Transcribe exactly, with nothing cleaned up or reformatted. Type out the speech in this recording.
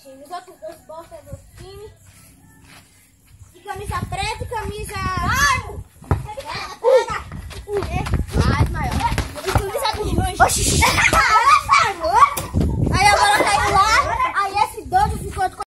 time. Os outros dois bostas é do time. De camisa preta e camisa